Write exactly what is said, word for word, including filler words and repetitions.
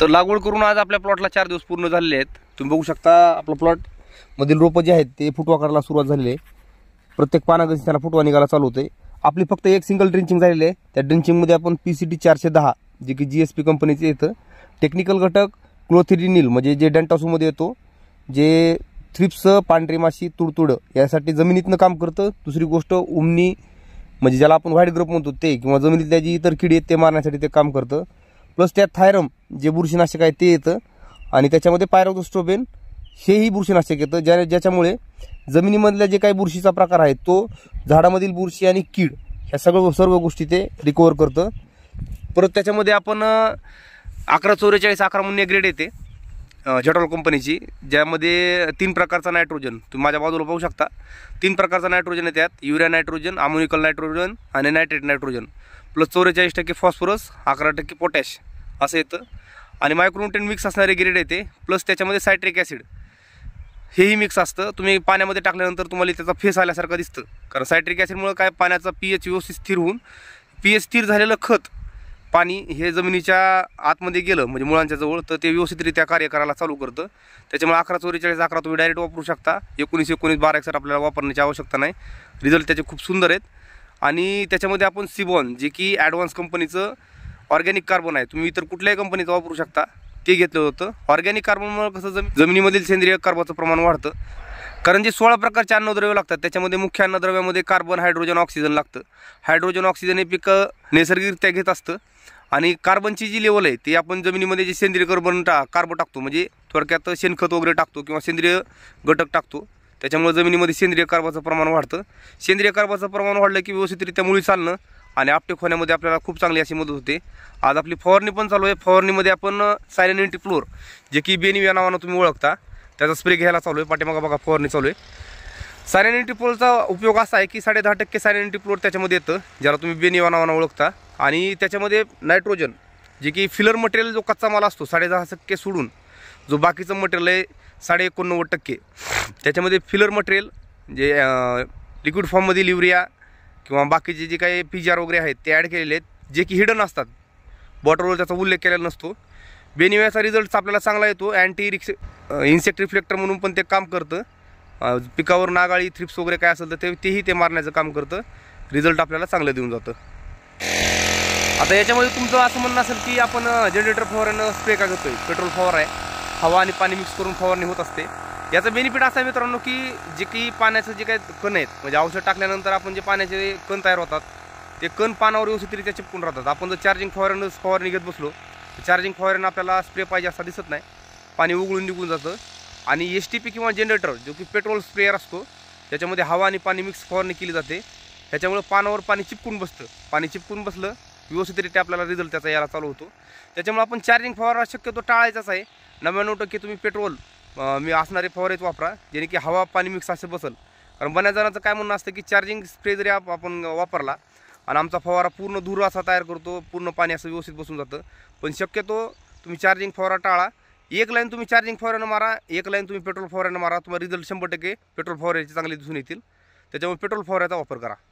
तर लागवड करून आज आपल्या प्लॉटला चार दिवस पूर्ण झालेले आहेत। तुम्ही बघू शकता आपला प्लॉट मधील रोपं जे आहेत ते फुटवा करायला सुरुवात झालेली आहे। प्रत्येक पानागती त्याला फुटवा निघायला चालू होते। आपली फक्त एक सिंगल ड्रिंचिंग झालेली आहे। त्या ड्रिंचिंगमध्ये आपण पीसीटी चारशे दहा जे की जीएसपी कंपनीचे येतं, टेक्निकल घटक क्लोथिडिनिल म्हणजे जे डेंटासूमध्ये येतो, जे थ्रिप्स पांढरी माशी तुडतुड यासाठी जमिनीतनं काम करतं। दुसरी गोष्ट उमनी म्हणजे ज्याला आपण व्हाईट ग्रोप म्हणतो ते, किंवा जमिनीतल्या जी इतर किडी आहेत ते मारण्यासाठी ते काम करतं। प्लस त्यात थायरम जे बुरशीनाशक आहे ते येतं, आणि त्याच्यामध्ये पायरोक्लोस्ट्रोबिन हेही बुरशीनाशक येतं, ज्या ज्याच्यामुळे जमिनीमधल्या जे काही बुरशीचा प्रकार आहे तो झाडामधील बुरशी आणि कीड ह्या सगळं सर्व गोष्टी ते रिकवर करतं। परत त्याच्यामध्ये आपण अकरा चौवेचाळीस अकरा म्हणून ग्रेड येते जेटॉल कंपनीची, ज्यामध्ये तीन प्रकारचा नायट्रोजन तुम्ही माझ्या बाजूला पाहू शकता। तीन प्रकारचा नायट्रोजन आहे, त्यात युरिया नायट्रोजन, अमोनिकल नायट्रोजन आणि नायट्रेट नायट्रोजन, प्लस चौवेचाळीस टक्के फॉस्फरस, अकरा टक्के पोटॅश असं येतं। आणि मायक्रोन्यूट्रिएंट मिक्स असणारे ग्रेड येते, प्लस त्याच्यामध्ये सायट्रिक ॲसिड हेही मिक्स असतं। तुम्ही पाण्यामध्ये टाकल्यानंतर तुम्हाला त्याचा फेस आल्यासारखं दिसतं, कारण सायट्रिक ॲसिडमुळे काय पाण्याचा पीएच व्यवस्थित स्थिर होऊन पीएच स्थिर झालेलं खत पाणी हे जमिनीच्या आतमध्ये गेलं म्हणजे मुळांच्या जवळ, तर ते व्यवस्थितरित्या कार्य करायला चालू करतं। त्याच्यामुळे अकरा चौवेचाळीस अकरा तुम्ही डायरेक्ट वापरू शकता। एकोणीस एकोणीस बारा एकसठ आपल्याला वापरण्याची आवश्यकता नाही, रिझल्ट त्याचे खूप सुंदर आहेत। आणि त्याच्यामध्ये आपण सिबॉन जे की ॲडव्हान्स कंपनीचं ऑर्गॅनिक कार्बन आहे, तुम्ही इतर कुठल्याही कंपनीचं वापरू शकता, ते घेतलं होतं। ऑर्गॅनिक कार्बनमुळे कसं जमी जमिनीमधील सेंद्रिय कार्बनचं प्रमाण वाढतं, कारण जे सोळा प्रकारचे अन्नद्रव्य लागतात त्याच्यामध्ये मुख्य अन्नद्रव्यामध्ये कार्बन, हायड्रोजन, ऑक्सिजन लागतं। हायड्रोजन ऑक्सिजन हे पिकं नैसर्गिकरित्या घेत असतं, आणि कार्बनची जी लेवल आहे ती आपण जमिनीमध्ये जे सेंद्रिय कार्बन टा कार्बन टाकतो म्हणजे थोडक्यात शेणखत वगैरे टाकतो किंवा सेंद्रिय घटक टाकतो, त्याच्यामुळे जमिनीमध्ये सेंद्रिय कार्बनचं प्रमाण वाढतं। सेंद्रिय कार्बनचं प्रमाण वाढलं की व्यवस्थितरित्या मुळी चालणं आणि आपटेक होण्यामध्ये आपल्याला खूप चांगली अशी मदत होते। आज आपली फवारणी पण चालू आहे। फवारणीमध्ये आपण सायलेन एंटीफ्लोर जे की बेनिविया नावानं तुम्ही ओळखता त्याचा स्प्रे घ्यायला चालू आहे। पाठीमागा बघा फवारणी चालू आहे। सायलेन एंटीफ्लोरचा उपयोग असा आहे की साडे दहा टक्के सायलेन एंटीफ्लोर त्याच्यामध्ये येतं, ज्याला तुम्ही बेनिविया नावानं ओळखता, आणि त्याच्यामध्ये नायट्रोजन जे की फिलर मटेरियल जो कच्चा माल असतो साडे दहा टक्के सोडून जो बाकीचं मटेरियल आहे साडे एकोणनव्वद टक्के, त्याच्यामध्ये फिलर मटेरियल जे लिक्विड फॉर्ममधील युरिया किंवा बाकीचे जे काही पी जी आर वगैरे आहेत ते ॲड केलेले आहेत, जे की हिडन असतात, बॉटलवर त्याचा उल्लेख केलेला नसतो। बेनिवियाचा रिझल्ट आपल्याला चांगला येतो। अँटी रिक्स इन्सेक्ट रिफ्लेक्टर म्हणून पण ते काम करतं। पिकावर नागाळी, थ्रिप्स वगैरे काय असेल तर ते तेही ते मारण्याचं काम करतं। रिझल्ट आपल्याला चांगलं देऊन जातं। आता याच्यामध्ये तुमचं असं म्हणणं असेल की आपण जनरेटर फवारणं स्प्रे का करतोय, पेट्रोल फवार आहे, हवा आणि पाणी मिक्स करून फवारणी होत असते। याचा बेनिफिट असा आहे मित्रांनो की जे की पाण्याचं जे काही कण आहेत म्हणजे औषध टाकल्यानंतर आपण जे पाण्याचे कण तयार होतात ते कण पानावर व्यवस्थितरित्या चिपकून राहतात। आपण जर चार्जिंग फवारणं फवारणी घेत बसलो तर चार्जिंग फवारणं आपल्याला स्प्रे पाहिजे असा दिसत नाही, पाणी उघळून निघून जातं। आणि एस टी पी किंवा जनरेटर जो की पेट्रोल स्प्रेअर असतो त्याच्यामध्ये हवा आणि पाणी मिक्स फवारणी केली जाते, त्याच्यामुळे पानावर पाणी चिपकून बसतं। पाणी चिपकून बसलं व्यवस्थितरित्या आपल्याला रिझल्ट त्याचा यायला चालू होतो। त्याच्यामुळे आपण चार्जिंग फवारा शक्यतो टाळायचाच आहे। नव्याण्णव टक्के तुम्ही पेट्रोल मी असणारे फवारेच वापरा, जेणे की हवा पाणी मिक्स असे बसल। कारण बऱ्याच जणांचं काय म्हणणं असतं की चार्जिंग स्प्रे जरी आपण वापरला आणि आमचा फवारा पूर्ण धूर असा तयार करतो, पूर्ण पाणी असं व्यवस्थित बसून जातं, पण शक्यतो तुम्ही चार्जिंग फवारा टाळा। एक लाईन तुम्ही चार्जिंग फवाऱ्यानं मारा, एक लाईन तुम्ही पेट्रोल फवाऱ्यानं मारा, तुम्हाला रिझल्ट शंभर टक्के पेट्रोल फवाऱ्याचे चांगले दिसून येतील। त्याच्यामुळे पेट्रोल फवाऱ्याचा वापर करा।